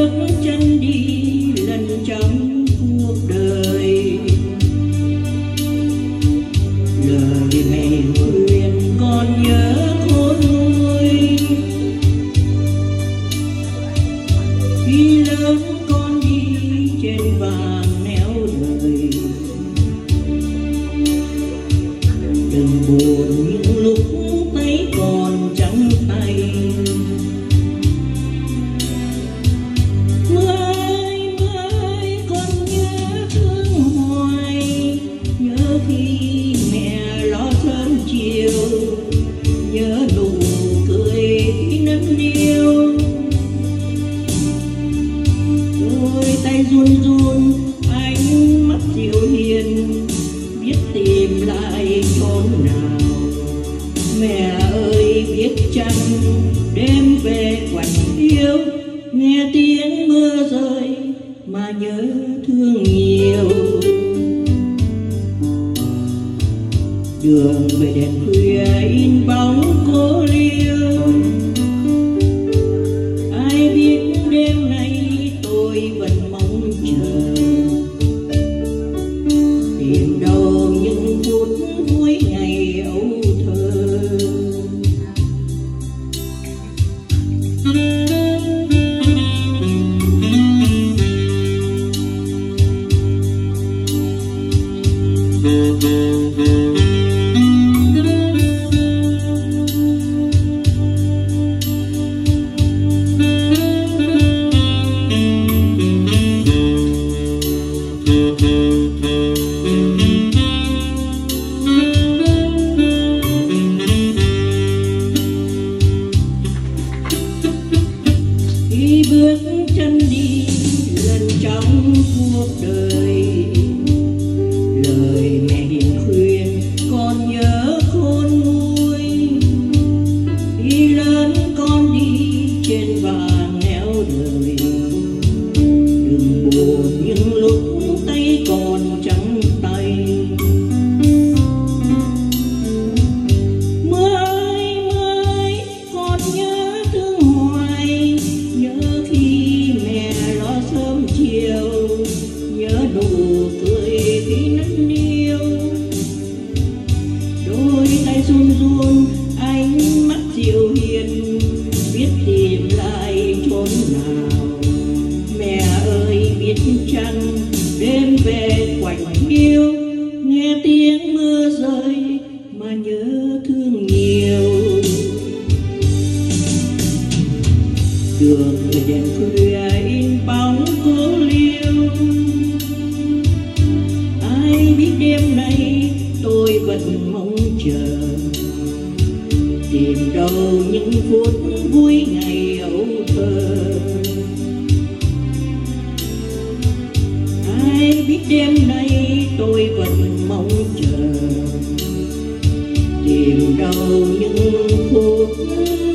bước chân đi lần trong cuộc đời. Lời mẹ khuyên con nhớ khôn nguôi, khi lớn con đi trên vàng nẻo đời. Đừng buồn những lúc tay còn trắng tay. Mưa ơi con nhớ thương hoài, nhớ khi mẹ lo sớm chiều, nhớ nụ cười nâng niu. Đôi tay run run, ánh mắt dịu hiền, biết tìm lại chốn nào. Mẹ ơi biết chăng đêm về quạnh yêu, nghe tiếng mưa rơi mà nhớ thương nhiều. Đường về đèn khuya in bóng cô liêu, ai biết đêm nay tôi vẫn mong chờ. Tìm đâu những phút vui ngày ấu thơ. Khi bước chân đi lần trong cuộc đời, lời mẹ hiền khuyên con nhớ khôn nguôi. Khi lớn con đi trên vàng nẻo đời, đừng buồn những lúc tay còn trắng tay. Mưa ơi con nhớ thương hoài, nhớ khi mẹ lo sớm chiều, nhớ nụ cười khi nắng niu. Đôi tay run run, ánh mắt dịu hiền, biết tìm lại chốn nào. Mẹ ơi biết chăng đêm về quạnh yêu, nghe tiếng mưa rơi mà nhớ thương nhiều. Đường về đèn khuya in bóng cô liêu, ai biết đêm nay tôi vẫn mong chờ. Tìm đâu những phút vui ngày ấu thơ. Ai biết đêm nay tôi vẫn mong chờ. Tìm đâu những phút